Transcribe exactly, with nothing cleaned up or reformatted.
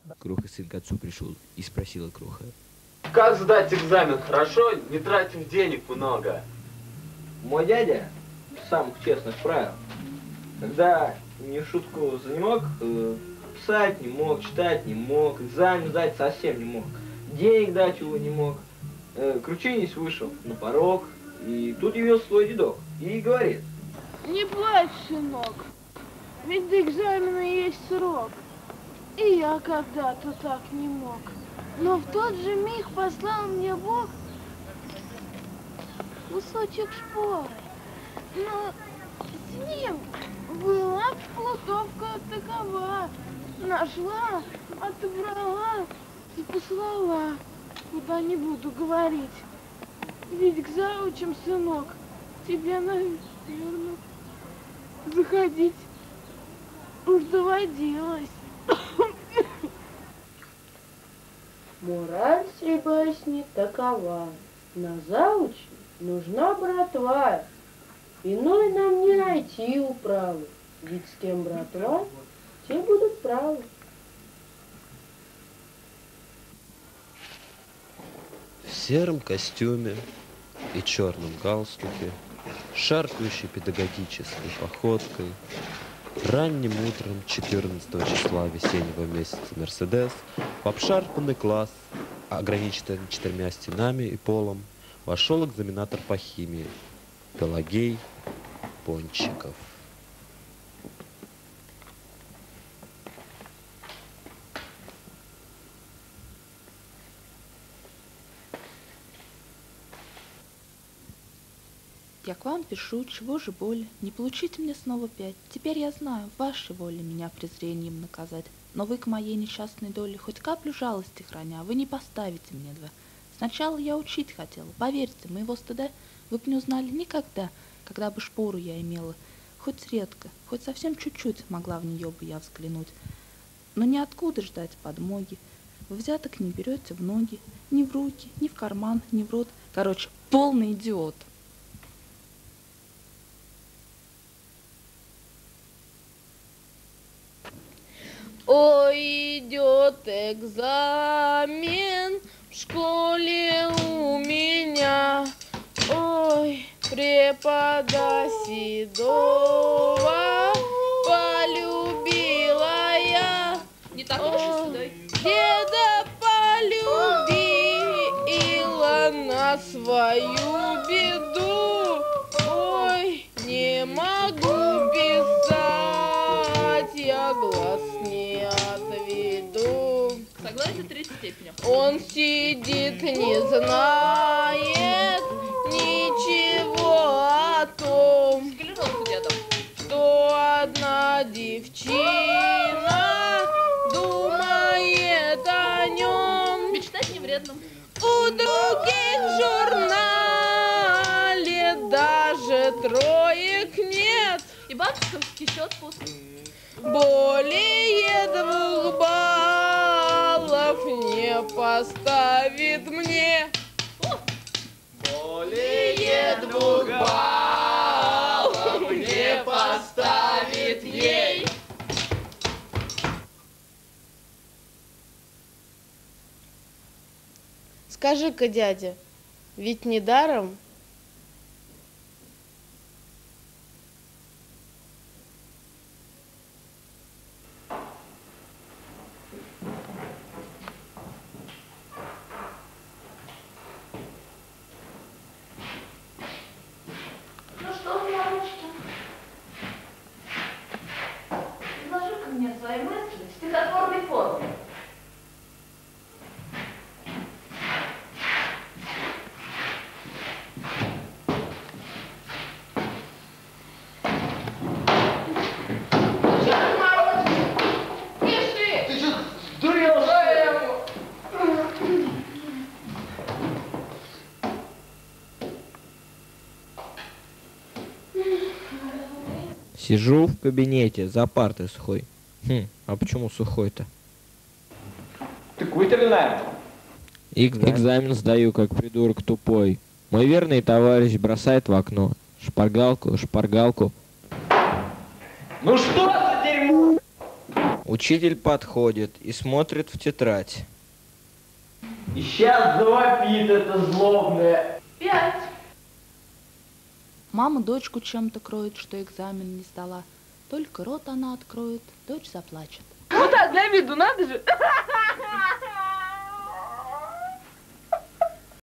Кроха сын к отцу пришел и спросила Кроха. Как сдать экзамен хорошо, не тратив денег много? Мой дядя самых честных правил. Когда не шутку за не мог, э, писать не мог, читать не мог, экзамен сдать совсем не мог, денег дать его не мог. Э, Кручинись вышел на порог, и тут явился свой дедок и говорит: не плачь, сынок, ведь до экзамена есть срок. И я когда-то так не мог. Но в тот же миг послал мне Бог кусочек шпоры. Но с ним была плутовка такова. Нашла, отобрала и послала. Куда не буду говорить. Ведь к заучим, сынок, тебе, наверное, заходить уж доводилось. Мораль сей басни такова. На заучи нужна братва. Иной нам не найти управы. Ведь с кем братва, те будут правы. В сером костюме и черном галстуке, шаркающей педагогической походкой, ранним утром четырнадцатого числа весеннего месяца Мерседес в обшарпанный класс, ограниченный четырьмя стенами и полом, вошел экзаменатор по химии Пелагей Пончиков. Я к вам пишу, чего же боль, не получите мне снова пять. Теперь я знаю, вашей воле меня презрением наказать. Но вы к моей несчастной доле хоть каплю жалости храня, вы не поставите мне два. Сначала я учить хотела, поверьте, моего стыда вы б не узнали никогда, когда бы шпору я имела. Хоть редко, хоть совсем чуть-чуть могла в нее бы я взглянуть. Но ниоткуда ждать подмоги. Вы взяток не берете в ноги, ни в руки, ни в карман, ни в рот. Короче, полный идиот. Ой, идет экзамен в школе у меня. Ой, препода седого полюбила я. Не такой уж и седой. Деда полюбила на свою беду. Ой, не могу писать, я глаз не отведу. Согласие третьей степени. Он сидит, не знает ничего о том, что одна девчина думает о нем. Мечтать не вредно. У других в журнале даже троек нет. И банковский счет пуст. Более двух баллов не поставит мне. Более двух баллов не поставит ей. Скажи-ка, дядя, ведь не даром? Ну что, мамочка? Изложи-ка мне свои мысли в стихотворной форме. Сижу в кабинете за партой сухой. Хм, а почему сухой-то? Ты куритель, наверное? Экзамен. Экзамен сдаю, как придурок тупой. Мой верный товарищ бросает в окно шпаргалку, шпаргалку. Ну что за дерьмо? Учитель подходит и смотрит в тетрадь. И сейчас завопит это злобное. Пять. Мама дочку чем-то кроет, что экзамен не сдала. Только рот она откроет, дочь заплачет. Ну так, для виду, надо же.